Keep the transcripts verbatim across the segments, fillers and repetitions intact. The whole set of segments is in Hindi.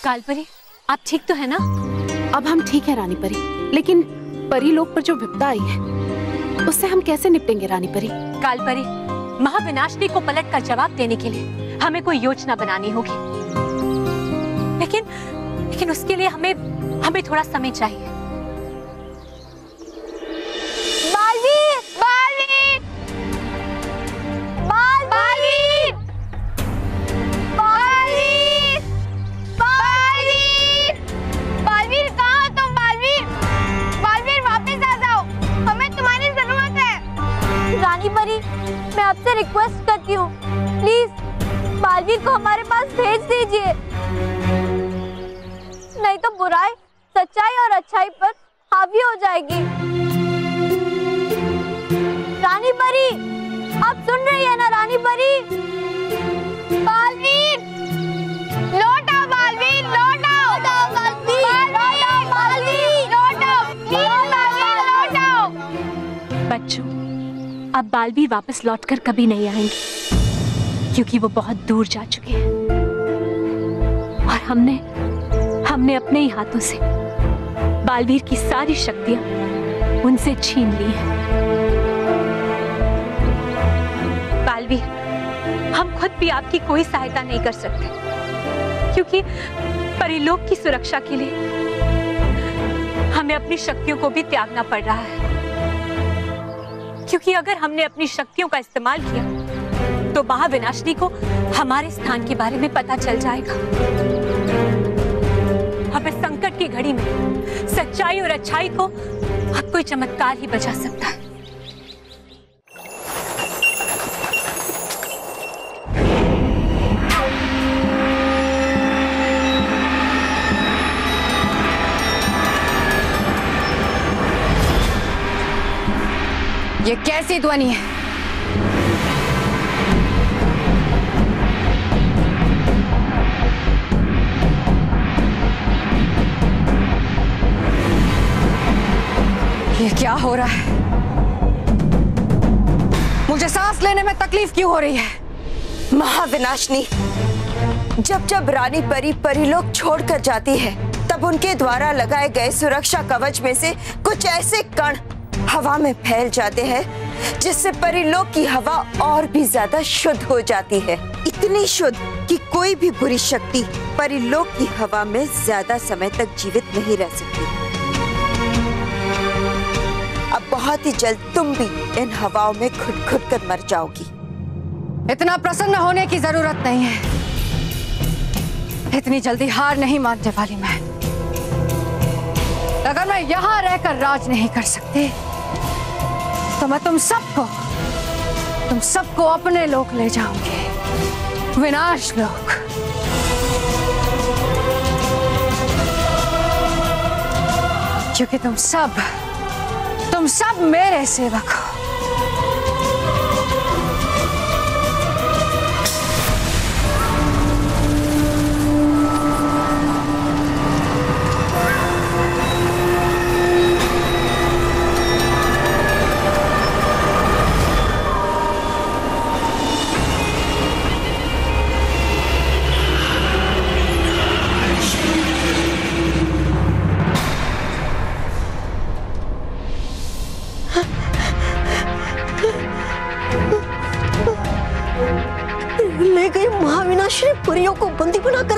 कालपरी, आप ठीक तो है ना? अब हम ठीक है रानी परी, लेकिन परी लोक पर जो विपदा आई है उससे हम कैसे निपटेंगे रानी परी? कालपरी, महाविनाशिनी को पलट कर जवाब देने के लिए हमें कोई योजना बनानी होगी, लेकिन लेकिन उसके लिए हमें हमें थोड़ा समय चाहिए। बालवीर, बालवीर, बालवीर, बालवीर, बालवीर, बालवीर, कहाँ हो तुम? बालवीर, बालवीर, वापस आ जाओ, हमें तुम्हारी जरूरत है। रानी परी, मैं आपसे रिक्वेस्ट करती हूँ, प्लीज बालवीर को हमारे पास भेज दीजिए, नहीं तो बुराई सच्चाई और अच्छाई पर हावी हो जाएगी। रानी परी, आप सुन रही है ना रानी परी? बालवीर, लौट आओ बालवीर, लौट आओ, बालवीर, लौट आओ बालवीर, लौट आओ, प्लीज बालवीर, लौट आओ। बच्चों, अब बालवीर वापस लौटकर कभी नहीं आएंगे, क्योंकि वो बहुत दूर जा चुके हैं और हमने हमने अपने ही हाथों से बालवीर की सारी शक्तियां उनसे छीन ली हैं। बालवीर, हम खुद भी आपकी कोई सहायता नहीं कर सकते, क्योंकि परिलोक की सुरक्षा के लिए हमें अपनी शक्तियों को भी त्यागना पड़ रहा है, क्योंकि अगर हमने अपनी शक्तियों का इस्तेमाल किया तो महाविनाशिनी को हमारे स्थान के बारे में पता चल जाएगा। अब इस संकट की घड़ी में सच्चाई और अच्छाई को अब कोई चमत्कार ही बचा सकता है। ये कैसी ध्वनि है? ये क्या हो रहा है? मुझे सांस लेने में तकलीफ क्यों हो रही है? महाविनाशिनी, जब जब रानी परी परिलोक छोड़कर जाती है, तब उनके द्वारा लगाए गए सुरक्षा कवच में से कुछ ऐसे कण हवा में फैल जाते हैं, जिससे परिलोक की हवा और भी ज्यादा शुद्ध हो जाती है। इतनी शुद्ध कि कोई भी बुरी शक्ति परिलोक की हवा में ज्यादा समय तक जीवित नहीं रह सकती। अब बहुत ही जल्द तुम भी इन हवाओं में घुट घुट कर मर जाओगी। इतना प्रसन्न होने की जरूरत नहीं है, इतनी जल्दी हार नहीं मानने वाली मैं। अगर मैं यहाँ रहकर राज नहीं कर सकती तो मैं तुम सबको तुम सबको अपने लोक ले जाऊंगी, विनाश लोक। क्योंकि तुम सब तुम सब मेरे सेवक हो। परियों को बंदी बनाकर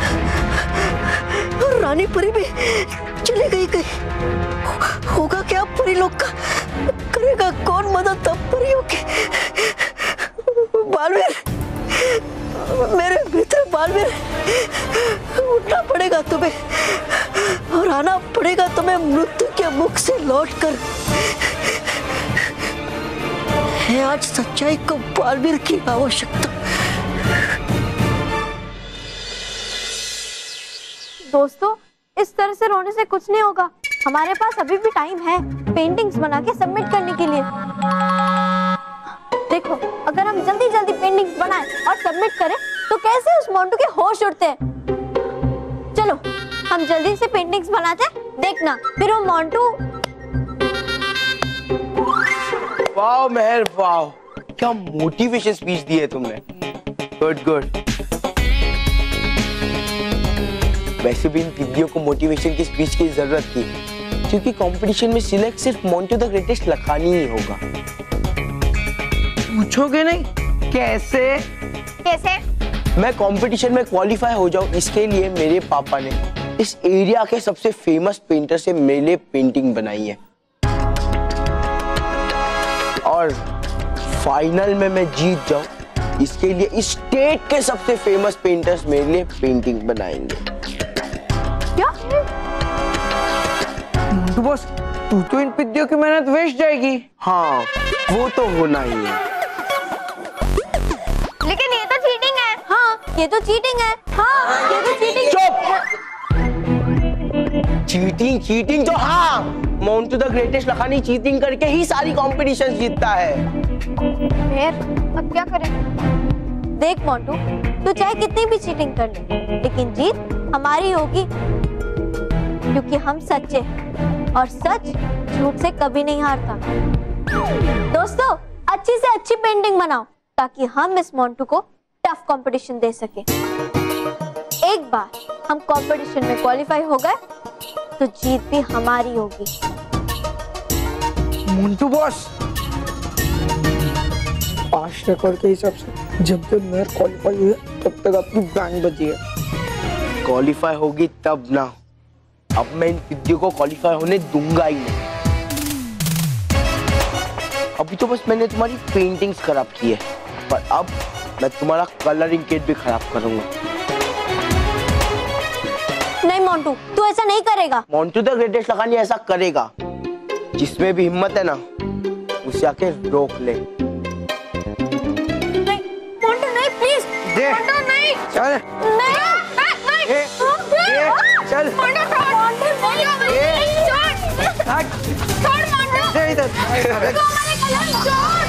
रानी परी में चले गई गई हो, होगा क्या परिलोक का? करेगा कौन मदद अब परियों की? बालवीर, मेरे मित्र बालवीर, उठना पड़ेगा तुम्हें और आना पड़ेगा तुम्हें मृत्यु के मुख से लौटकर। है आज सच्चाई को बालवीर की आवश्यकता। दोस्तों, इस तरह से रोने से कुछ नहीं होगा, हमारे पास अभी भी टाइम है पेंटिंग्स बना के सबमिट करने के लिए। देखो, अगर हम जल्दी जल्दी पेंटिंग्स बनाएं और सबमिट करें तो कैसे उस मोंटू के होश उड़ते हैं। चलो हम जल्दी से पेंटिंग्स बनाते हैं, देखना फिर वो मोंटू। वाह मेहर, वाह, क्या मोटिवेशन स्पीच दी है तुमने। Good good. वैसे भी इन दीदियों को मोटिवेशन की स्पीच की जरूरत थी, क्योंकि कंपटीशन में सिलेक्ट सिर्फ मोंटू द ग्रेटेस्ट लखानी ही होगा। पूछोगे नहीं? कैसे? कैसे? मैं कंपटीशन में क्वालिफाई हो जाऊं, इसके लिए मेरे पापा ने इस एरिया के सबसे फेमस पेंटर से मेरे लिए पेंटिंग बनाई है, और फाइनल में मैं जीत जाऊं, इसके लिए इस स्टेट के सबसे फेमस पेंटर्स मेरे लिए पेंटिंग बनाएंगे। क्या? तो बस तू तो इन पिद्दियों की मेहनत वेस्ट जाएगी। हाँ, वो तो होना ही है। लेकिन ये तो चीटिंग है। हाँ, ये तो चीटिंग है। हाँ, ये तो चीटिंग। चुप! चीटिंग चीटिंग तो हाँ, Montu the greatest Lakhani cheating करके ही सारी कॉम्पिटिशन जीतता है। फिर अब क्या करें? देख मोंटू, तू चाहे कितनी भी चीटिंग कर ले, लेकिन जीत हमारी होगी, क्योंकि हम सच्चे हैं और सच झूठ से कभी नहीं हारता। दोस्तों, अच्छी से अच्छी पेंटिंग बनाओ ताकि हम इस मोंटू को टफ कंपटीशन दे सके। एक बार हम कंपटीशन में क्वालिफाई हो गए तो जीत भी हमारी होगी। मोंटू बॉस, पास्ट रिकॉर्ड के हिसाब से जब तक मैं क्वालिफाई हुई तब तक आपकी बैंड बची है। क्वालिफाई होगी तब ना, अब मैं इन पिद्दियों को क्वालिफाई होने दूंगा ही नहीं। अभी तो बस मैंने तुम्हारी पेंटिंग्स खराब की है, पर अब मैं तुम्हारा कलरिंग किट भी खराब करूंगा। नहीं मोंटू, तू ऐसा नहीं करेगा। मोंटू द ग्रेटेस्ट लखानी ऐसा करेगा। जिसमें भी हिम्मत है ना, उसे आके रोक ले। नहीं मोंटू, नहीं प्लीज। दे। मोंटू नहीं। चल। नहीं। नहीं। ए, ए, चल। मोंटू छोड़। मोंटू नहीं, छोड़। हट। छोड़ मोंटू। दे इधर। तू हमारे कलर छोड़।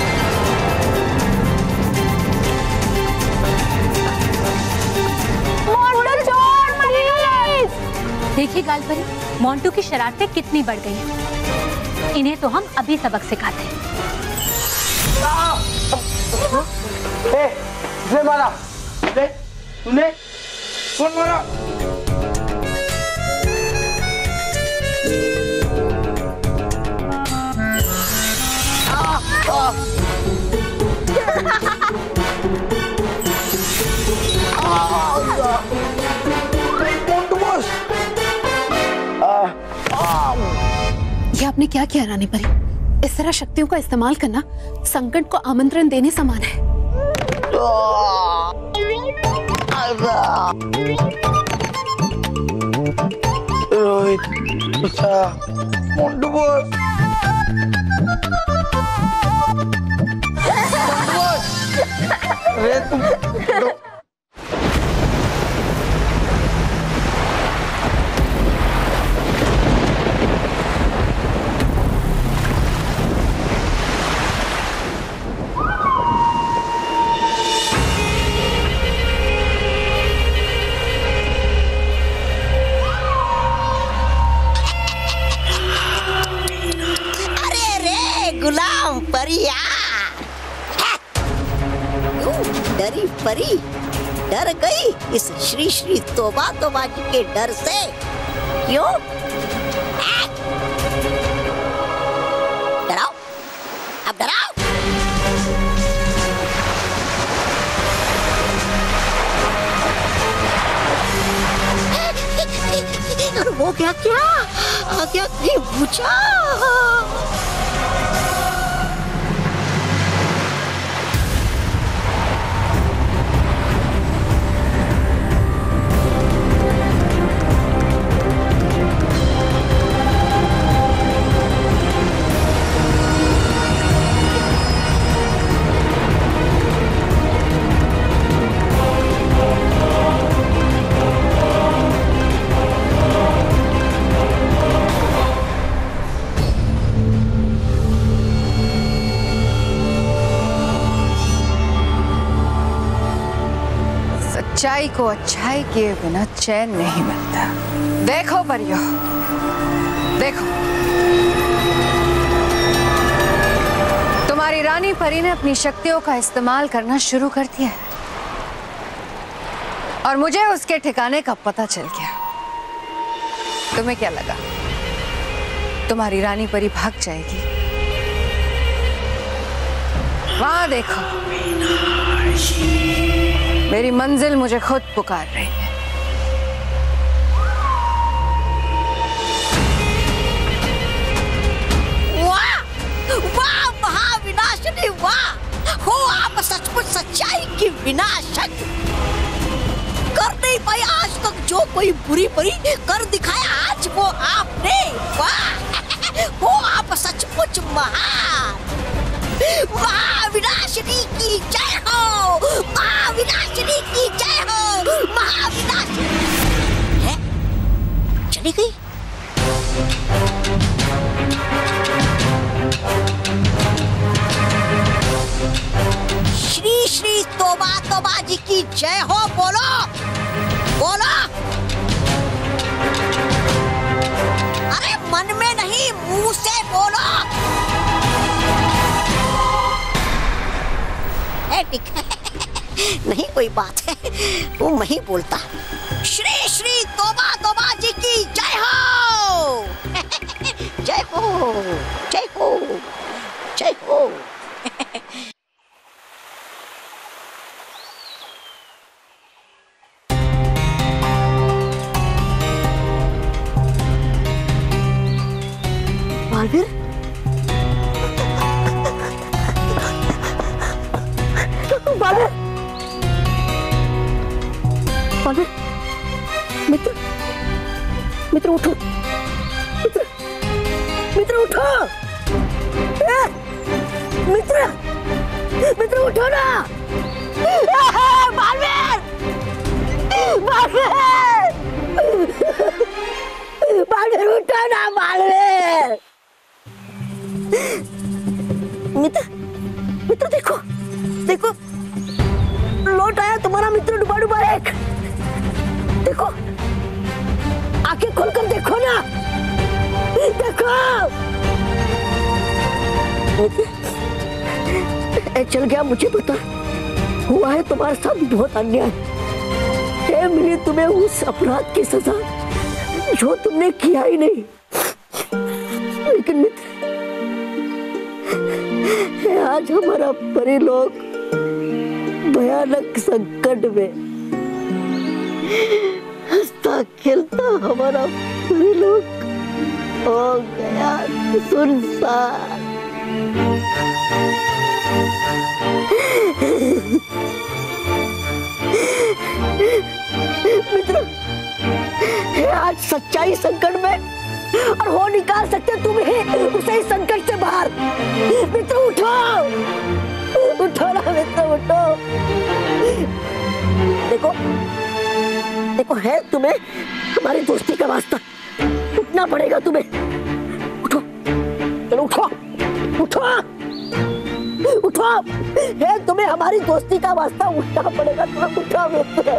मोंटू छोड़ प्लीज। देखिए गालपरी, मोंटू की शरारतें कितनी बढ़ गई हैं। इन्हें तो हम अभी सबक सिखाते हैं। ए, इसने मारा। ले, तूने? कौन मारा? मोंटू बॉस, ये आपने क्या किया रानी परी? इस तरह शक्तियों का इस्तेमाल करना संकट को आमंत्रण देने समान है। रोहित, अच्छा। मोंटू बॉस, मोंटू बॉस, अरे तुम तो... गुलाम परिया, डरी परी डर गई इस श्री श्री तोबा तोबा जी के डर से। क्यों? डराओ, अब डराओ। और वो क्या क्या क्या क्या पूछा? सच्चाई को अच्छाई किए बिना चैन नहीं मिलता। देखो परियो, देखो, तुम्हारी रानी परी ने अपनी शक्तियों का इस्तेमाल करना शुरू कर दिया है और मुझे उसके ठिकाने का पता चल गया। तुम्हें क्या लगा तुम्हारी रानी परी भाग जाएगी? वहां देखो, मेरी मंजिल मुझे खुद पुकार रही है। वाह वाह महाविनाशिनी, वाह हो आप सचमुच सच्चाई की विनाशक। कर नहीं पाई आज तक जो कोई बुरी परी, कर दिखाया आज वो आपने। वाह हो आप सचमुच महान। महाविनाशिनी की जय हो, महाविनाशिनी की जय हो, महाविनाशिनी। है चली गई। श्री श्री तोबा तोबा जी की जय हो। बोलो बोलो, अरे मन में नहीं मुंह से बोलो। है ठीक है, नहीं कोई बात है, वो मैं ही बोलता। श्री श्री तोबा तोबा जी की जय हो। जय हो जय हो जय हो। बालवीर, बालवीर, बालवीर, मित्र, मित्र उठो, मित्र, मित्र उठो, ए, मित्र, मित्र उठो ना, बालवीर, बालवीर, बालवीर उठो ना, बालवीर। मित्र, मित्र देखो, देखो लौट आया तुम्हारा मित्र डुबा डुबा एक। देखो आंखें खोलकर देखो ना, देखो। मित्र चल गया, मुझे पता हुआ है तुम्हारे साथ बहुत अन्याय। ये मिली तुम्हें उस अपराध की सजा जो तुमने किया ही नहीं। लेकिन मित्र आज हमारा परिलोक भयानक संकट में, हंसता खेलता हमारा परिलोक हो गया सुनसान। मित्र आज सच्चाई संकट में, और हो निकाल सकते तुम ही उसे इस संकट से बाहर। मित्र उठो, उठो ना मित्र उठो। देखो देखो है तुम्हें हमारी दोस्ती का वास्ता, उठना पड़ेगा तुम्हें। उठो, चलो उठो, उठो, उठो, है तुम्हें हमारी दोस्ती का वास्ता, उठना पड़ेगा तुम्हें। उठो मित्र।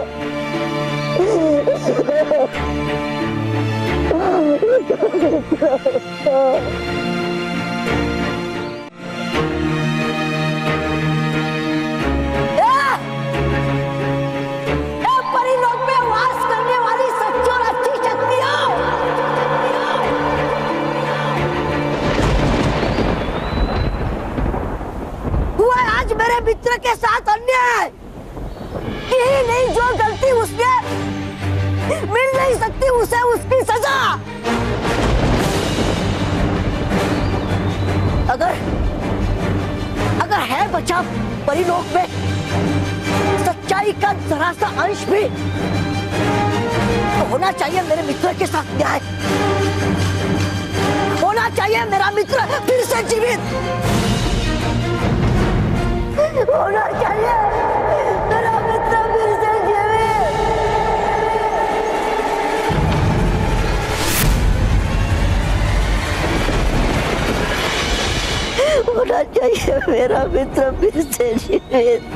परिलोक में वास करने वाली सच्ची और अच्छी शक्तियां, हुआ आज मेरे मित्र के साथ अन्याय। यही नहीं जो गलती उसने, मिल नहीं सकती उसे उसकी सजा। अगर अगर है बचा परिलोक में सच्चाई का जरा सा अंश भी, तो होना चाहिए मेरे मित्र के साथ न्याय। होना चाहिए मेरा मित्र फिर से जीवित। होना चाहिए मेरा मित्र फिर से जीवित। होना चाहिए मेरा मित्र फिर से जीवित।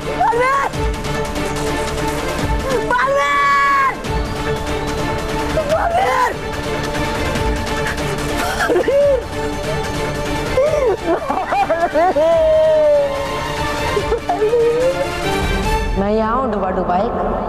मैं यहाँ हूँ डुबा डुबाई।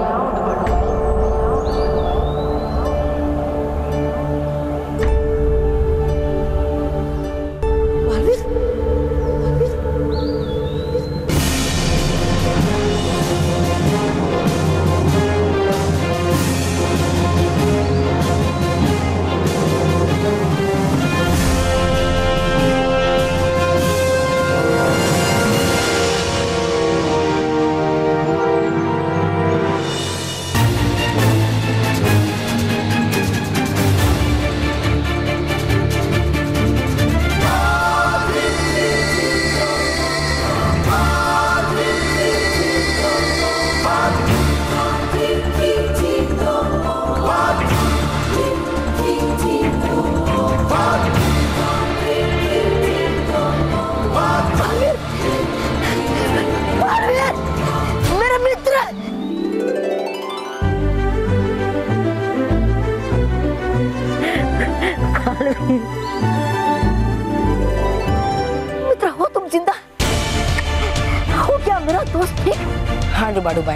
मित्र हो तुम जिंदा हो क्या मेरा दोस्त? ठीक हाँ डुबा डुबाई।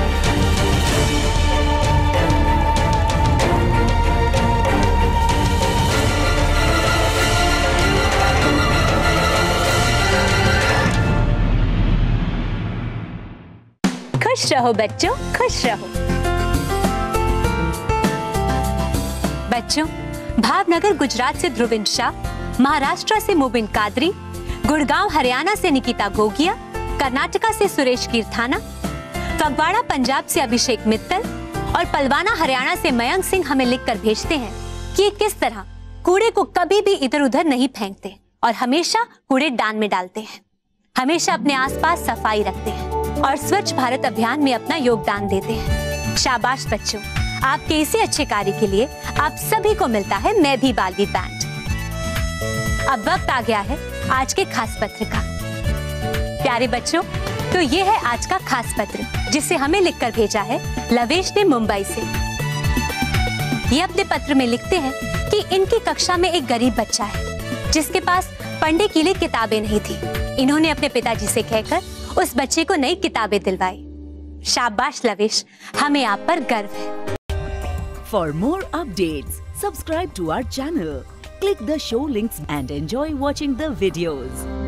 खुश रहो बच्चों, खुश रहो। बच्चों, भावनगर गुजरात से ध्रुविन शाह, महाराष्ट्र से मुबिन कादरी, गुड़गांव हरियाणा से निकिता गोगिया, कर्नाटका से सुरेश कीर्थाना, फगवाड़ा पंजाब से अभिषेक मित्तल और पलवाना हरियाणा से मयंक सिंह हमें लिखकर भेजते हैं कि ये किस तरह कूड़े को कभी भी इधर उधर नहीं फेंकते और हमेशा कूड़ेदान में डालते हैं, हमेशा अपने आसपास सफाई रखते हैं और स्वच्छ भारत अभियान में अपना योगदान देते हैं। शाबाश बच्चों, आपके इसी अच्छे कार्य के लिए आप सभी को मिलता है मैं भी बालवीर बैंड। अब वक्त आ गया है आज के खास पत्र का। प्यारे बच्चों, तो ये है आज का खास पत्र जिसे हमें लिखकर भेजा है लवेश ने मुंबई से। ये अपने पत्र में लिखते हैं कि इनकी कक्षा में एक गरीब बच्चा है जिसके पास पढ़ने के लिए किताबें नहीं थी। इन्होंने अपने पिताजी से कहकर उस बच्चे को नई किताबें दिलवाई। शाबाश लवेश, हमें आप पर गर्व है। For more updates, subscribe to our channel, click the show links and enjoy watching the videos.